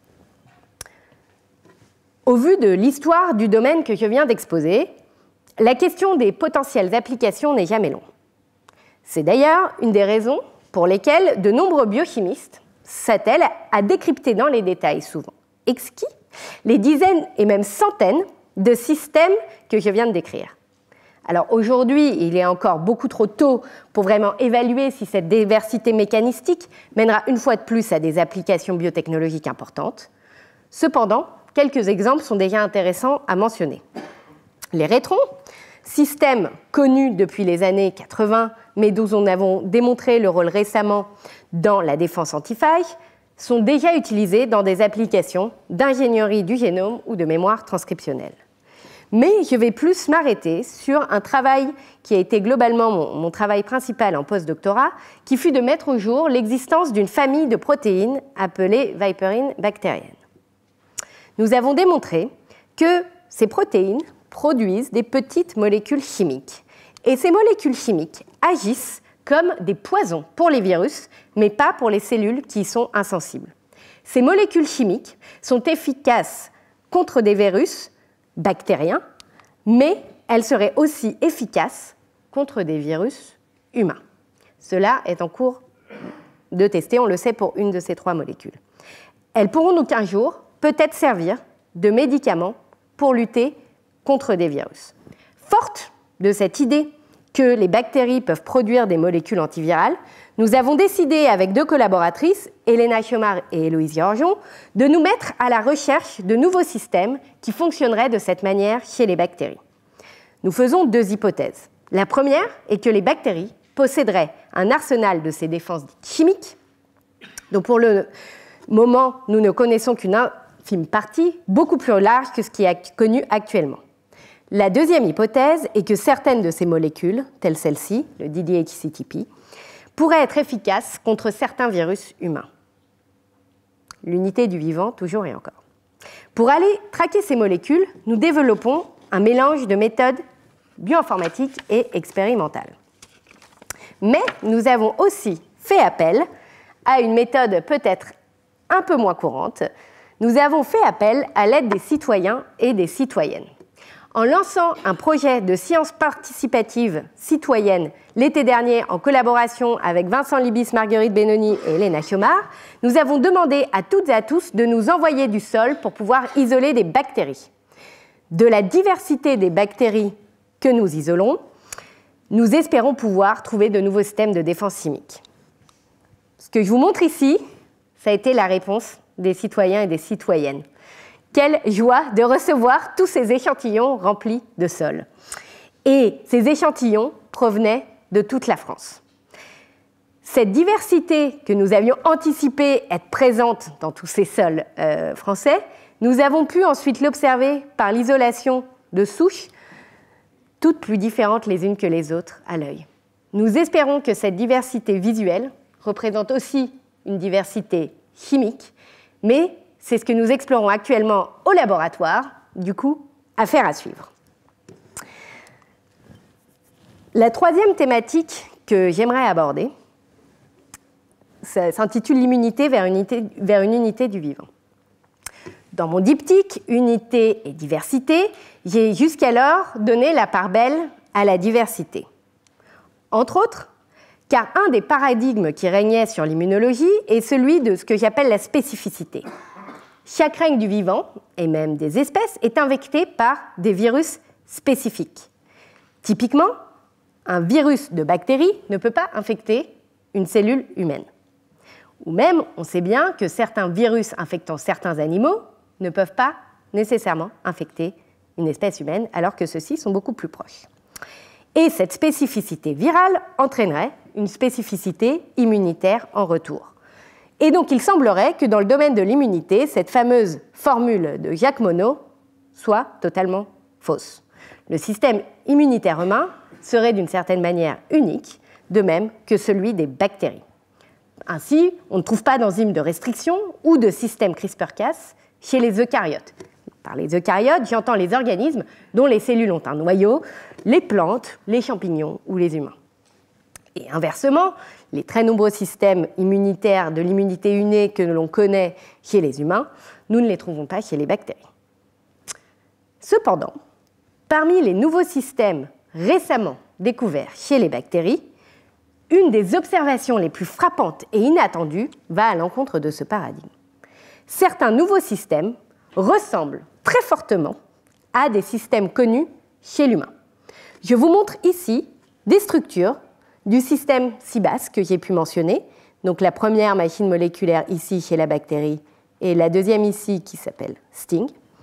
Au vu de l'histoire du domaine que je viens d'exposer, la question des potentielles applications n'est jamais longue. C'est d'ailleurs une des raisons pour lesquelles de nombreux biochimistes s'attellent à décrypter dans les détails souvent exquis les dizaines et même centaines de systèmes que je viens de décrire. Alors aujourd'hui, il est encore beaucoup trop tôt pour vraiment évaluer si cette diversité mécanistique mènera une fois de plus à des applications biotechnologiques importantes. Cependant, quelques exemples sont déjà intéressants à mentionner. Les rétrons, système connu depuis les années quatre-vingts, mais dont nous avons démontré le rôle récemment dans la défense anti-faille, sont déjà utilisés dans des applications d'ingénierie du génome ou de mémoire transcriptionnelle. Mais je vais plus m'arrêter sur un travail qui a été globalement mon, mon travail principal en post-doctorat, qui fut de mettre au jour l'existence d'une famille de protéines appelées viperines bactériennes. Nous avons démontré que ces protéines produisent des petites molécules chimiques. Et ces molécules chimiques agissent comme des poisons pour les virus, mais pas pour les cellules qui y sont insensibles. Ces molécules chimiques sont efficaces contre des virus bactériens, mais elles seraient aussi efficaces contre des virus humains. Cela est en cours de tester, on le sait pour une de ces trois molécules. Elles pourront donc un jour peut-être servir de médicaments pour lutter contre des virus. Forte de cette idée que les bactéries peuvent produire des molécules antivirales, nous avons décidé avec deux collaboratrices, Elena Chiomar et Héloïse Georgion, de nous mettre à la recherche de nouveaux systèmes qui fonctionneraient de cette manière chez les bactéries. Nous faisons deux hypothèses. La première est que les bactéries posséderaient un arsenal de ces défenses chimiques, dont pour le moment, nous ne connaissons qu'une infime partie, beaucoup plus large que ce qui est connu actuellement. La deuxième hypothèse est que certaines de ces molécules, telles celle-ci, le D D H C T P, pourraient être efficaces contre certains virus humains. L'unité du vivant, toujours et encore. Pour aller traquer ces molécules, nous développons un mélange de méthodes bioinformatiques et expérimentales. Mais nous avons aussi fait appel à une méthode peut-être un peu moins courante. Nous avons fait appel à l'aide des citoyens et des citoyennes. En lançant un projet de science participative citoyenne l'été dernier en collaboration avec Vincent Libis, Marguerite Benoni et Elena Chiomar, nous avons demandé à toutes et à tous de nous envoyer du sol pour pouvoir isoler des bactéries. De la diversité des bactéries que nous isolons, nous espérons pouvoir trouver de nouveaux systèmes de défense chimique. Ce que je vous montre ici, ça a été la réponse des citoyens et des citoyennes. Quelle joie de recevoir tous ces échantillons remplis de sol. Et ces échantillons provenaient de toute la France. Cette diversité que nous avions anticipé être présente dans tous ces sols euh, français, nous avons pu ensuite l'observer par l'isolation de souches, toutes plus différentes les unes que les autres à l'œil. Nous espérons que cette diversité visuelle représente aussi une diversité chimique, mais c'est ce que nous explorons actuellement au laboratoire, du coup, affaire à suivre. La troisième thématique que j'aimerais aborder s'intitule l'immunité vers, vers une unité du vivant. Dans mon diptyque Unité et diversité, j'ai jusqu'alors donné la part belle à la diversité. Entre autres, car un des paradigmes qui régnait sur l'immunologie est celui de ce que j'appelle la spécificité. Chaque règne du vivant, et même des espèces, est infecté par des virus spécifiques. Typiquement, un virus de bactérie ne peut pas infecter une cellule humaine. Ou même, on sait bien que certains virus infectant certains animaux ne peuvent pas nécessairement infecter une espèce humaine, alors que ceux-ci sont beaucoup plus proches. Et cette spécificité virale entraînerait une spécificité immunitaire en retour. Et donc, il semblerait que dans le domaine de l'immunité, cette fameuse formule de Jacques Monod soit totalement fausse. Le système immunitaire humain serait d'une certaine manière unique, de même que celui des bactéries. Ainsi, on ne trouve pas d'enzymes de restriction ou de système CRISPR-Cas chez les eucaryotes. Par les eucaryotes, j'entends les organismes dont les cellules ont un noyau, les plantes, les champignons ou les humains. Et inversement, les très nombreux systèmes immunitaires de l'immunité innée que l'on connaît chez les humains, nous ne les trouvons pas chez les bactéries. Cependant, parmi les nouveaux systèmes récemment découverts chez les bactéries, une des observations les plus frappantes et inattendues va à l'encontre de ce paradigme. Certains nouveaux systèmes ressemblent très fortement à des systèmes connus chez l'humain. Je vous montre ici des structures du système SIBAS que j'ai pu mentionner. Donc la première machine moléculaire ici chez la bactérie et la deuxième ici qui s'appelle STING.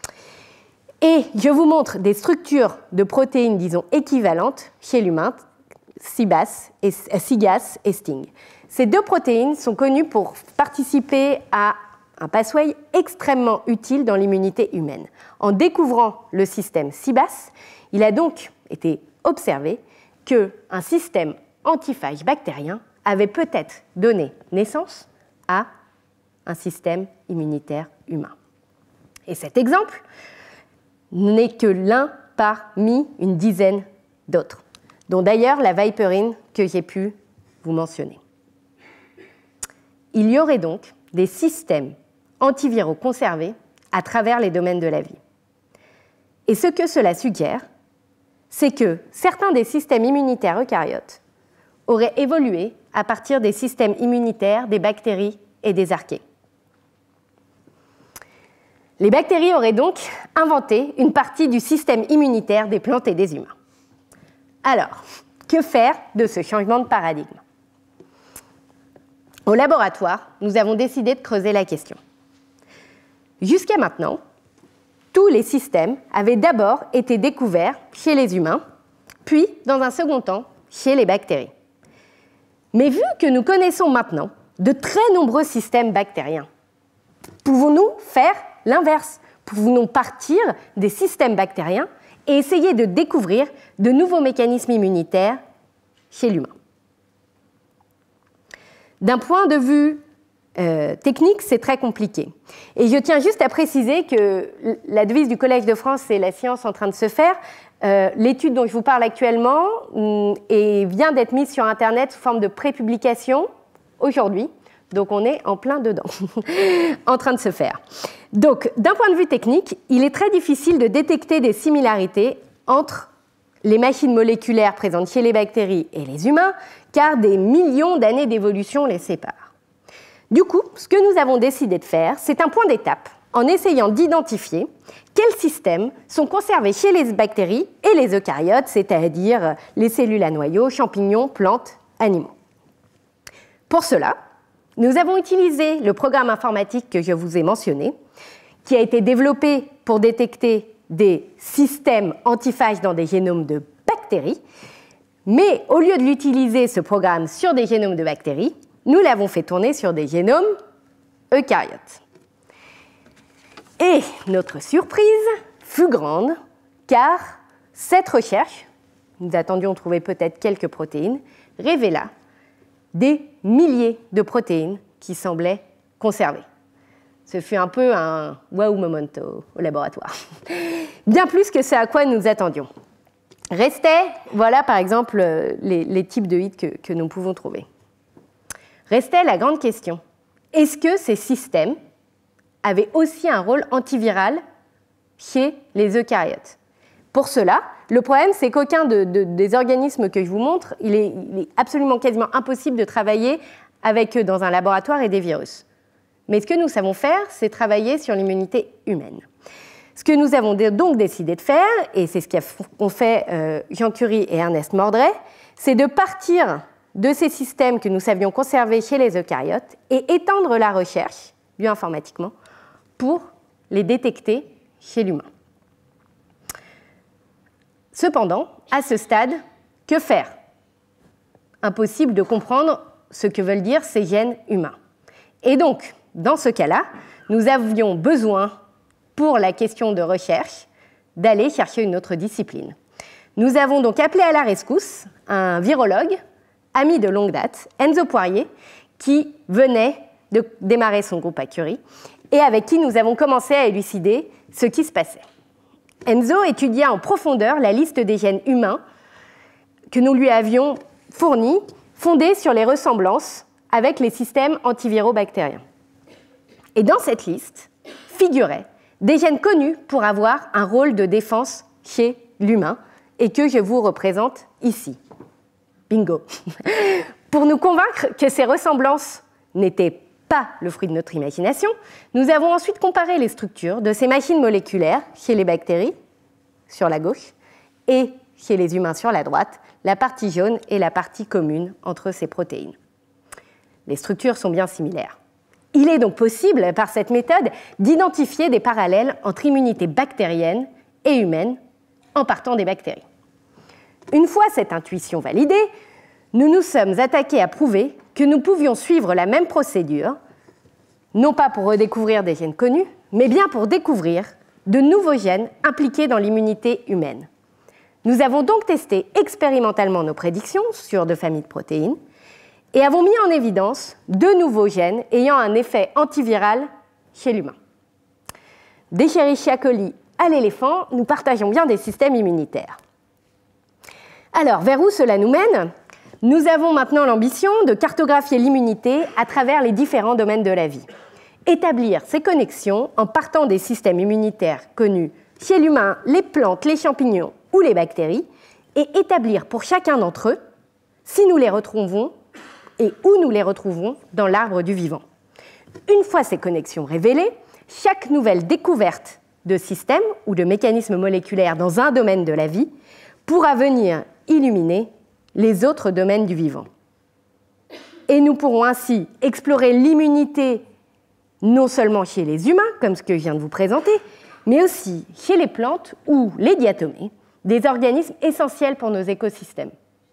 Et je vous montre des structures de protéines, disons, équivalentes chez l'humain, SIBAS et, euh, SIGAS et STING. Ces deux protéines sont connues pour participer à un pathway extrêmement utile dans l'immunité humaine. En découvrant le système SIBAS, il a donc été observé qu'un système antiphage bactérien avait peut-être donné naissance à un système immunitaire humain. Et cet exemple n'est que l'un parmi une dizaine d'autres, dont d'ailleurs la viperine que j'ai pu vous mentionner. Il y aurait donc des systèmes antiviraux conservés à travers les domaines de la vie. Et ce que cela suggère, c'est que certains des systèmes immunitaires eucaryotes auraient évolué à partir des systèmes immunitaires des bactéries et des archées. Les bactéries auraient donc inventé une partie du système immunitaire des plantes et des humains. Alors, que faire de ce changement de paradigme ? Au laboratoire, nous avons décidé de creuser la question. Jusqu'à maintenant, tous les systèmes avaient d'abord été découverts chez les humains, puis, dans un second temps, chez les bactéries. Mais vu que nous connaissons maintenant de très nombreux systèmes bactériens, pouvons-nous faire l'inverse? Pouvons-nous partir des systèmes bactériens et essayer de découvrir de nouveaux mécanismes immunitaires chez l'humain? D'un point de vue euh, technique, c'est très compliqué. Et je tiens juste à préciser que la devise du Collège de France, c'est « la science en train de se faire ». Euh, l'étude dont je vous parle actuellement mm, et vient d'être mise sur Internet sous forme de prépublication aujourd'hui. Donc on est en plein dedans, en train de se faire. Donc d'un point de vue technique, il est très difficile de détecter des similarités entre les machines moléculaires présentes chez les bactéries et les humains, car des millions d'années d'évolution les séparent. Du coup, ce que nous avons décidé de faire, c'est un point d'étape en essayant d'identifier quels systèmes sont conservés chez les bactéries et les eucaryotes, c'est-à-dire les cellules à noyaux, champignons, plantes, animaux. Pour cela, nous avons utilisé le programme informatique que je vous ai mentionné, qui a été développé pour détecter des systèmes antiphages dans des génomes de bactéries, mais au lieu de l'utiliser, ce programme, sur des génomes de bactéries, nous l'avons fait tourner sur des génomes eucaryotes. Et notre surprise fut grande, car cette recherche, nous attendions trouver peut-être quelques protéines, révéla des milliers de protéines qui semblaient conservées. Ce fut un peu un wow moment au, au laboratoire. Bien plus que ce à quoi nous attendions. Restait, voilà par exemple les, les types de hits que, que nous pouvons trouver. Restait la grande question, est-ce que ces systèmes avaient aussi un rôle antiviral chez les eucaryotes? Pour cela, le problème, c'est qu'aucun de, de, des organismes que je vous montre, il est, il est absolument quasiment impossible de travailler avec eux dans un laboratoire et des virus. Mais ce que nous savons faire, c'est travailler sur l'immunité humaine. Ce que nous avons donc décidé de faire, et c'est ce qu'ont fait euh, Jean Curie et Ernest Mordray, c'est de partir de ces systèmes que nous savions conserver chez les eucaryotes et étendre la recherche bioinformatiquement pour les détecter chez l'humain. Cependant, à ce stade, que faire? Impossible de comprendre ce que veulent dire ces gènes humains. Et donc, dans ce cas-là, nous avions besoin, pour la question de recherche, d'aller chercher une autre discipline. Nous avons donc appelé à la rescousse un virologue, ami de longue date, Enzo Poirier, qui venait de démarrer son groupe à Curie, et avec qui nous avons commencé à élucider ce qui se passait. Enzo étudia en profondeur la liste des gènes humains que nous lui avions fournis, fondés sur les ressemblances avec les systèmes antiviraux bactériens. Et dans cette liste figuraient des gènes connus pour avoir un rôle de défense chez l'humain et que je vous représente ici. Bingo! Pour nous convaincre que ces ressemblances n'étaient pas le fruit de notre imagination, nous avons ensuite comparé les structures de ces machines moléculaires chez les bactéries, sur la gauche, et chez les humains sur la droite, la partie jaune et la partie commune entre ces protéines. Les structures sont bien similaires. Il est donc possible, par cette méthode, d'identifier des parallèles entre immunité bactérienne et humaine en partant des bactéries. Une fois cette intuition validée, nous nous sommes attaqués à prouver que nous pouvions suivre la même procédure, non pas pour redécouvrir des gènes connus, mais bien pour découvrir de nouveaux gènes impliqués dans l'immunité humaine. Nous avons donc testé expérimentalement nos prédictions sur deux familles de protéines et avons mis en évidence deux nouveaux gènes ayant un effet antiviral chez l'humain. D'Escherichia coli à l'éléphant, nous partageons bien des systèmes immunitaires. Alors, vers où cela nous mène ? Nous avons maintenant l'ambition de cartographier l'immunité à travers les différents domaines de la vie. Établir ces connexions en partant des systèmes immunitaires connus chez l'humain, les plantes, les champignons ou les bactéries, et établir pour chacun d'entre eux si nous les retrouvons et où nous les retrouvons dans l'arbre du vivant. Une fois ces connexions révélées, chaque nouvelle découverte de système ou de mécanisme moléculaire dans un domaine de la vie pourra venir illuminer les autres domaines du vivant. Et nous pourrons ainsi explorer l'immunité non seulement chez les humains, comme ce que je viens de vous présenter, mais aussi chez les plantes ou les diatomées, des organismes essentiels pour nos écosystèmes.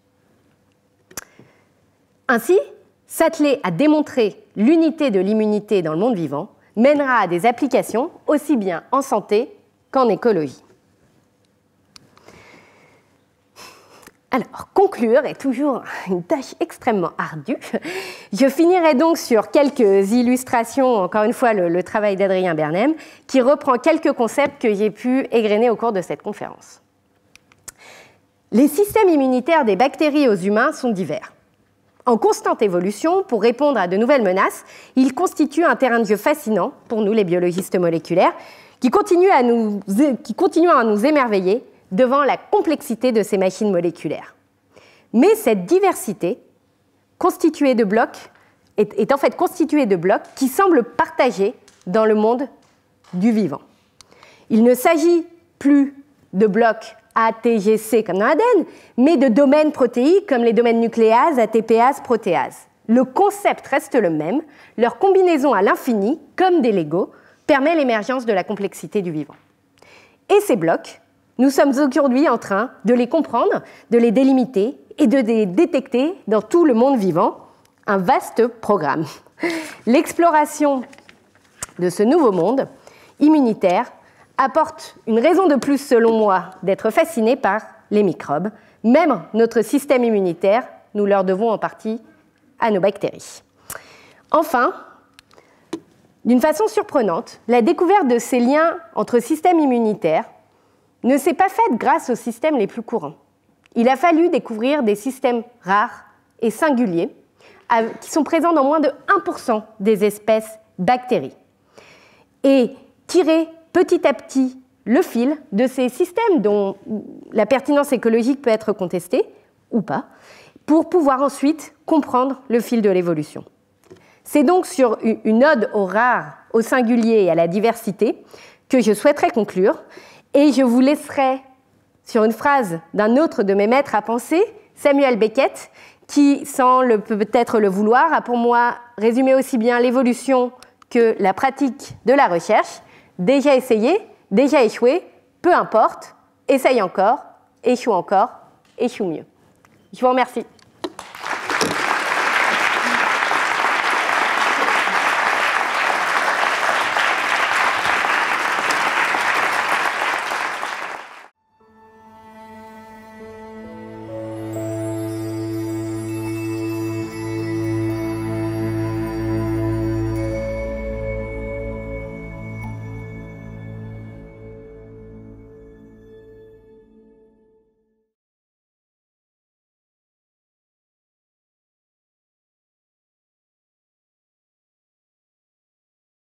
Ainsi, s'atteler à démontrer l'unité de l'immunité dans le monde vivant mènera à des applications aussi bien en santé qu'en écologie. Alors, conclure est toujours une tâche extrêmement ardue. Je finirai donc sur quelques illustrations, encore une fois le, le travail d'Adrien Bernem, qui reprend quelques concepts que j'ai pu égrener au cours de cette conférence. Les systèmes immunitaires des bactéries aux humains sont divers. En constante évolution, pour répondre à de nouvelles menaces, ils constituent un terrain de jeu fascinant pour nous, les biologistes moléculaires, qui continuent à nous, qui continuent à nous émerveiller devant la complexité de ces machines moléculaires. Mais cette diversité constituée de blocs est, est en fait constituée de blocs qui semblent partagés dans le monde du vivant. Il ne s'agit plus de blocs A, T, G, C comme dans l'A D N, mais de domaines protéiques comme les domaines nucléases, A T P ase, protéases. Le concept reste le même, leur combinaison à l'infini, comme des Legos, permet l'émergence de la complexité du vivant. Et ces blocs, nous sommes aujourd'hui en train de les comprendre, de les délimiter et de les détecter dans tout le monde vivant. Un vaste programme. L'exploration de ce nouveau monde immunitaire apporte une raison de plus, selon moi, d'être fasciné par les microbes. Même notre système immunitaire, nous leur devons en partie à nos bactéries. Enfin, d'une façon surprenante, la découverte de ces liens entre systèmes immunitaires ne s'est pas faite grâce aux systèmes les plus courants. Il a fallu découvrir des systèmes rares et singuliers qui sont présents dans moins de un pour cent des espèces bactéries et tirer petit à petit le fil de ces systèmes dont la pertinence écologique peut être contestée ou pas, pour pouvoir ensuite comprendre le fil de l'évolution. C'est donc sur une ode au rare, au singulier et à la diversité que je souhaiterais conclure. Et je vous laisserai sur une phrase d'un autre de mes maîtres à penser, Samuel Beckett, qui, sans le, peut-être le vouloir, a pour moi résumé aussi bien l'évolution que la pratique de la recherche. Déjà essayé, déjà échoué, peu importe, essaye encore, échoue encore, échoue mieux. Je vous remercie.